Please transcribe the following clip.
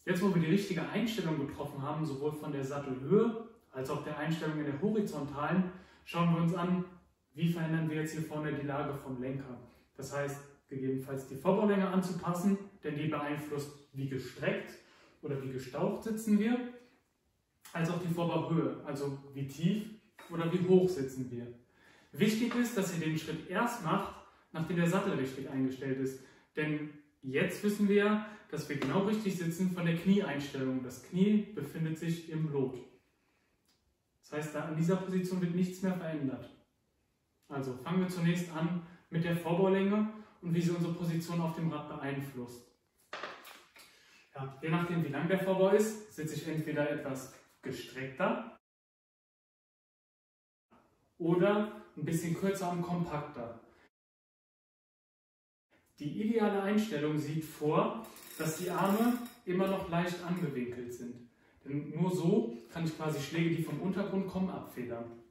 Jetzt, wo wir die richtige Einstellung getroffen haben, sowohl von der Sattelhöhe als auch der Einstellung in der horizontalen, schauen wir uns an, wie verändern wir jetzt hier vorne die Lage vom Lenker. Das heißt, gegebenenfalls die Vorbaulänge anzupassen, denn die beeinflusst, wie gestreckt oder wie gestaucht sitzen wir, als auch die Vorbauhöhe, also wie tief oder wie hoch sitzen wir. Wichtig ist, dass ihr den Schritt erst macht, nachdem der Sattel richtig eingestellt ist. Denn jetzt wissen wir, dass wir genau richtig sitzen von der Knieeinstellung. Das Knie befindet sich im Lot. Das heißt, an dieser Position wird nichts mehr verändert. Also fangen wir zunächst an mit der Vorbaulänge und wie sie unsere Position auf dem Rad beeinflusst. Ja, je nachdem, wie lang der Vorbau ist, sitze ich entweder etwas gestreckter oder ein bisschen kürzer und kompakter. Die ideale Einstellung sieht vor, dass die Arme immer noch leicht angewinkelt sind. Denn nur so kann ich quasi Schläge, die vom Untergrund kommen, abfedern.